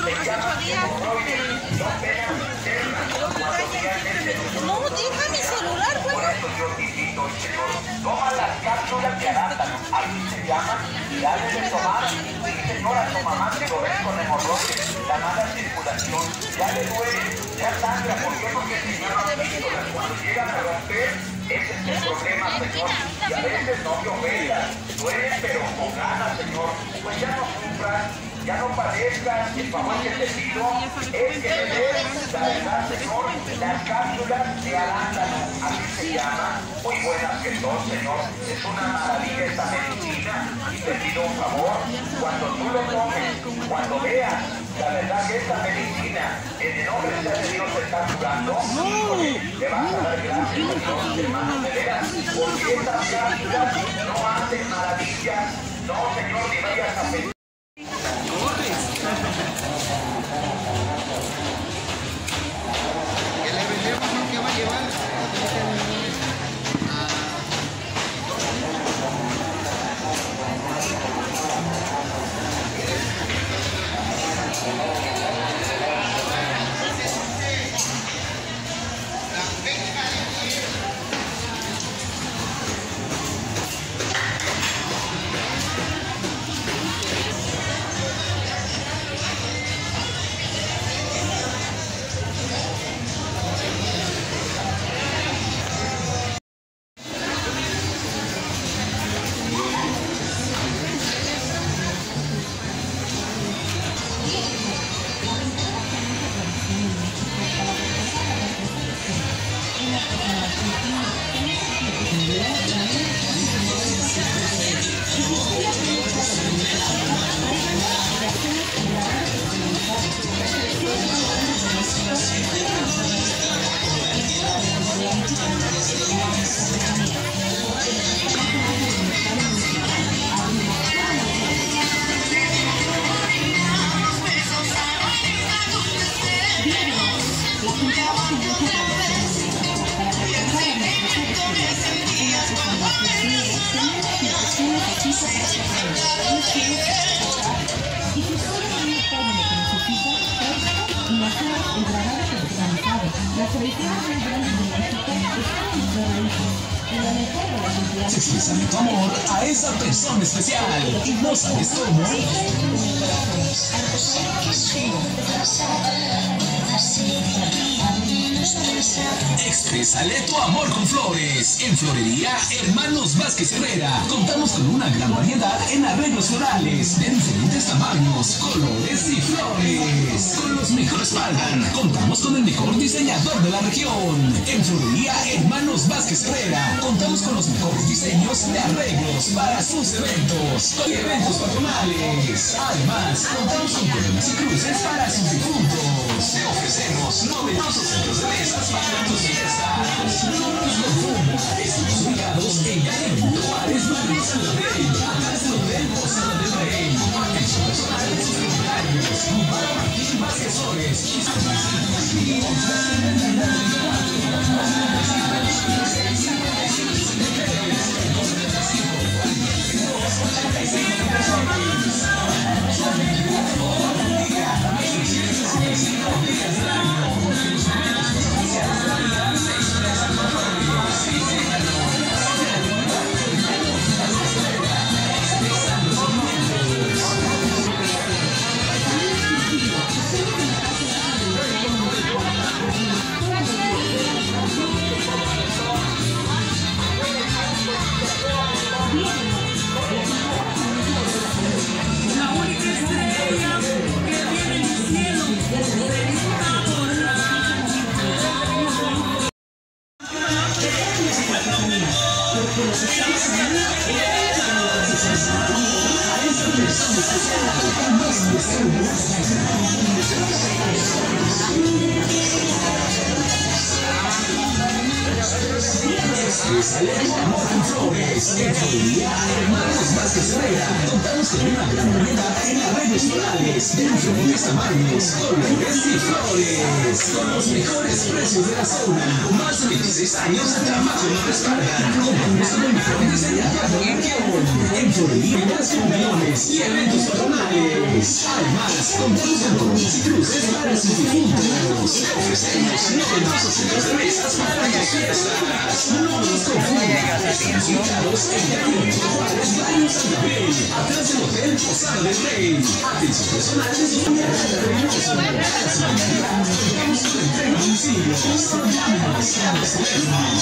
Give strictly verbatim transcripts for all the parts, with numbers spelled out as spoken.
Se llama hemorroides, no penas internas. No, deja mi celular, por eso yo te invito, Señor, toma las cápsulas de arándano, así se llaman, y dale de tomar. Sí, señora, tu mamá te lo ves con hemorroides, la mala circulación, ya le duele, ya sangra. ¿Por qué? Porque el Señor ha visto, cuando llegan a romper, ese es el problema, Señor. Y a veces no te ofendas, duele pero con ganas, Señor. Pues ya no sufras, ya no padezcas. El favor que te pido es que le des, la verdad, Señor, las cápsulas de arándano, así se llama, muy buenas que son, Señor. Es una maravilla esta medicina. Y te pido un favor, cuando tú lo tomes, cuando veas, la verdad que esta medicina, en el nombre de Dios, te está curando, híjole, te vas a dar gracias a Dios, hermano, de veras, porque estas cápsulas no hacen maravillas. No, Señor, ni vayas a pensar. Que le vendemos lo que va a llevar. Se expresa tu amor a esa persona especial y no sabes cómo. Exprésale tu amor con flores. En Florería Hermanos Vázquez Herrera contamos con una gran variedad en arreglos florales de diferentes tamaños, colores y flores. Con los mejores pagan. Contamos con el mejor diseñador de la región. En Florería Hermanos Vázquez Herrera contamos con los mejores diseños de arreglos para sus eventos y eventos patronales. Además, contamos con coronas y cruces para sus difuntos. Te ofrecemos novedosos centros de mesas para tus fiestas. No nos confundas, estamos ubicados en calle Benito Juárez, número San Rey, atrás del Hotel Posada del Rey. Atención personal de sus comentarios, para Martín Vázquez Flores y Expresa tu amor con flores. En Florería Hermanos Vázquez Herrera contamos con una gran variedad en arreglos florales de diferentes tamaños, colores y flores. Con los mejores precios de la zona. Más de veintiséis años de trabajo nos respaldan. Contamos con el mejor diseño de región. En Florería más reuniones y eventos patronales. Además, contamos con coronas y cruces para sus difuntos. Ofrecemos novedosos centros de mesas para tus fiestas. No nos confundas. Ubicados en Calle Juárez, Barrio Santa Fe, atrás del Hotel Posada del Rey. Atención personal de sus familiares. Tenemos una entrega a domicilio. Llámenos a los teléfonos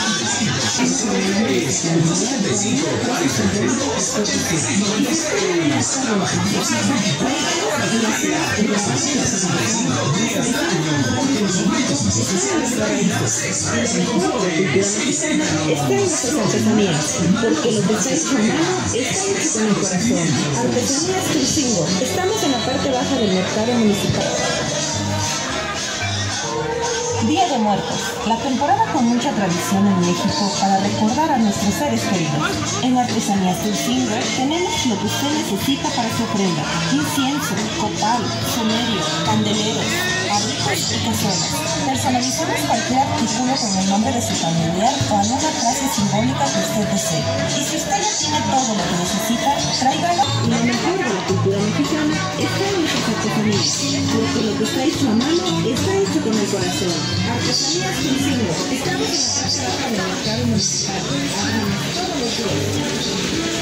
dos setenta y cinco, cuarenta y tres, ochenta y seis noventa y seis. Trabajamos las veinticuatro horas del día, los trescientos sesenta y cinco días del año, porque los momentos más especiales traen las expresan con flores. Extrañas artesanías, porque lo que estáis a mano está hecho con el corazón. Artesanías Tulcingo. Estamos en la parte baja del mercado municipal. Día de Muertos, la temporada con mucha tradición en México para recordar a nuestros seres queridos. En Artesanías Tulcingo tenemos lo que usted necesita para su ofrenda: incienso, copal, somerio, candeleros, abricos y cazuelas. Personalizamos cualquier artículo con el nombre de su familiar o alguna frase simbólica que usted desee. Y si usted ya tiene todo lo que necesita, tráigalo. Lo mejor de la cultura mexicana está en nuestras artesanías, porque lo que está hecho a mano está hecho con el corazón. Artesanías Tulcingo. Estamos en la parte baja del mercado municipal. Abrimos todos los días.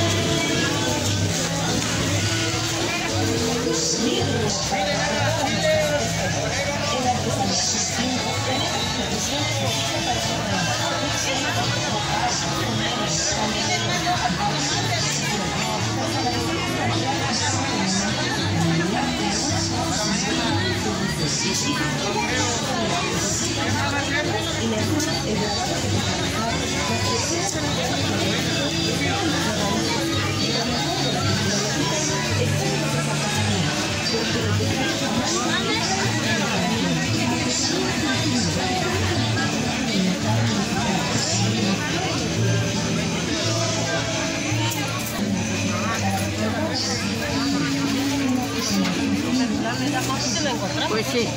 Pues sí.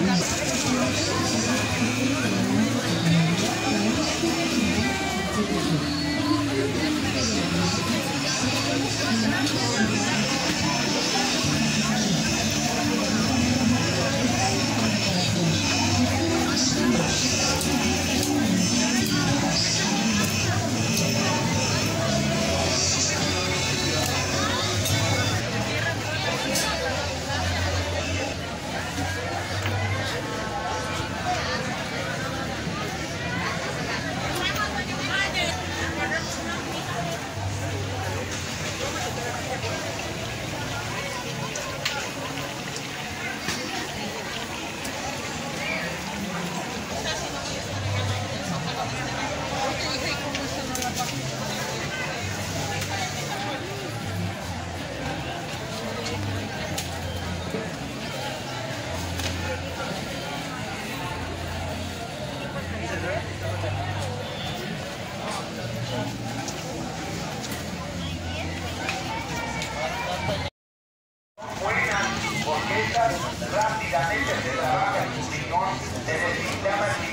Rápidamente se trabaja en su riñón, se desinflama el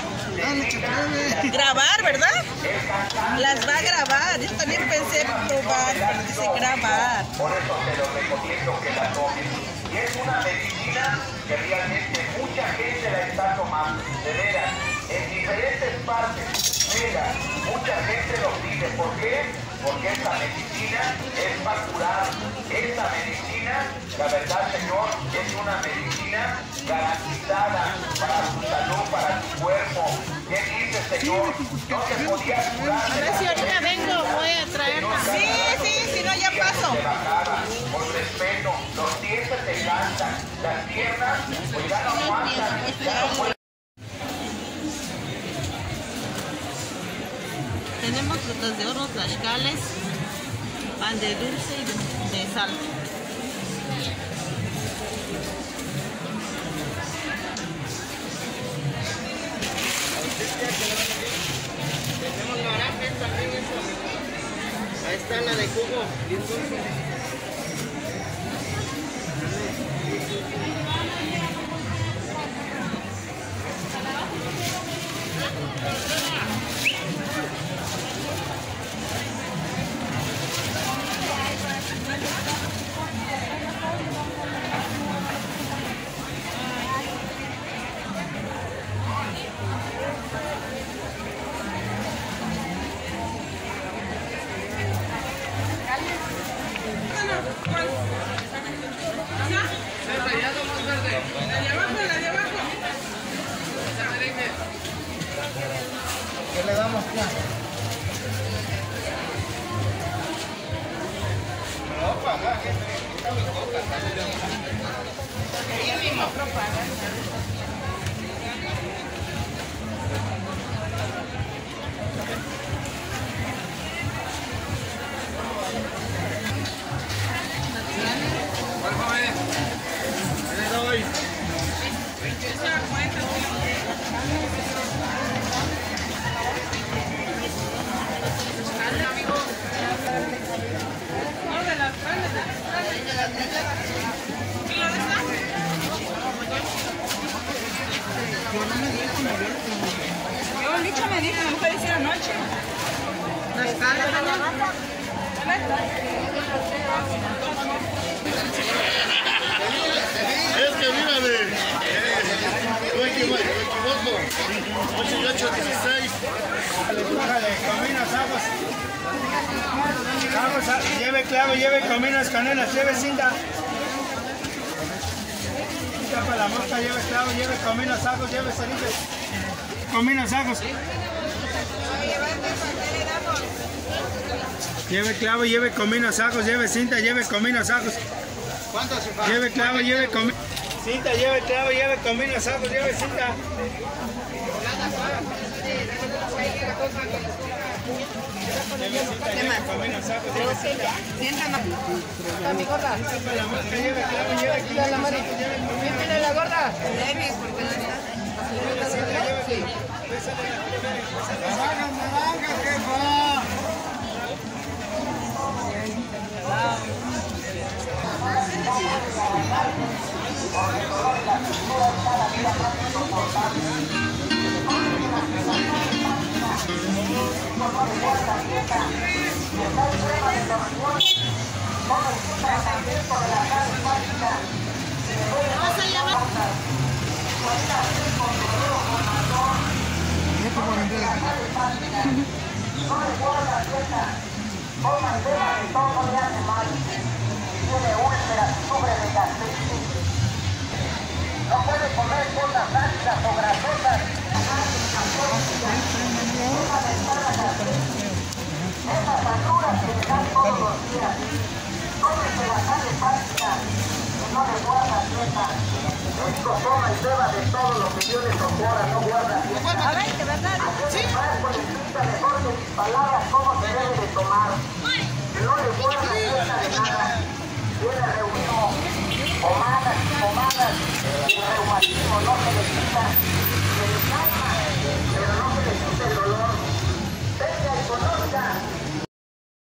riñón, Grabar, ¿verdad? Las va a grabar. Yo también pensé probar, pero dice grabar. Por eso te lo recomiendo que la tomes. Y es una medicina que realmente mucha gente la está tomando. De veras, en diferentes partes. Mira, mucha gente lo pide. ¿Por qué? Porque esta medicina es para curar. Esta medicina, la verdad, Señor, es una medicina garantizada para tu salud, para tu cuerpo. ¿Qué dice, Señor? No se podía curar. A ver si ahorita vengo, voy a traerla. Sí, sí, si no ya paso. Por respeto, los pies se te cansan, las piernas pues ya no aguantan, ya no pueden. Tenemos frutas de oro, tlaxcales, pan de dulce y de, de sal. Tenemos la ¿Qué le damos ya? No, paga, que está mi coca. Ella misma propaga. ¿Cuál joven? ¿Qué le doy? Yo, Licha me dijo, me fue a decir anoche. ¿No está la mañana? Es que mírame. No equivoco. ocho y ocho, dieciséis. Cominas, aguas. Vamos, lleve clavo, lleve cominas, canelas, lleve cinta. Para la mosca, lleve clavo, lleve cominas, ajos, lleve cerillas. Cominas, ajos. Lleve clavo, lleve cominos, ajos, lleve cinta, lleve cominos, ajos. Lleve clavo, lleve cominos. Cinta, lleve clavo, lleve cominos, ajos, lleve cinta. Lleve cinta, lleve cominos, ajos, lleve cinta. Siéntanos. Está mi gorda. Para la mosca, lleve clavo, lleve cominos, ajos, lleve cominos. ¿Tiene la gorda? Debe, porque no está. Lleve cinta, lleve cominos. Naranja, naranja, jefa. Toma tema de todo le hace mal. Tiene úlceras, sufre de gastritis. No puede comer cosas ácidas o grasosas. Esas facturas que le dan todos los días. Cómese la sal hepática y no le guarda dieta. México toma y beba de todo lo que Dios le socorra, no guarda dieta. A ver, ¿de verdad? Sí. Con escrita mejor que mis palabras cómo se debe de tomar.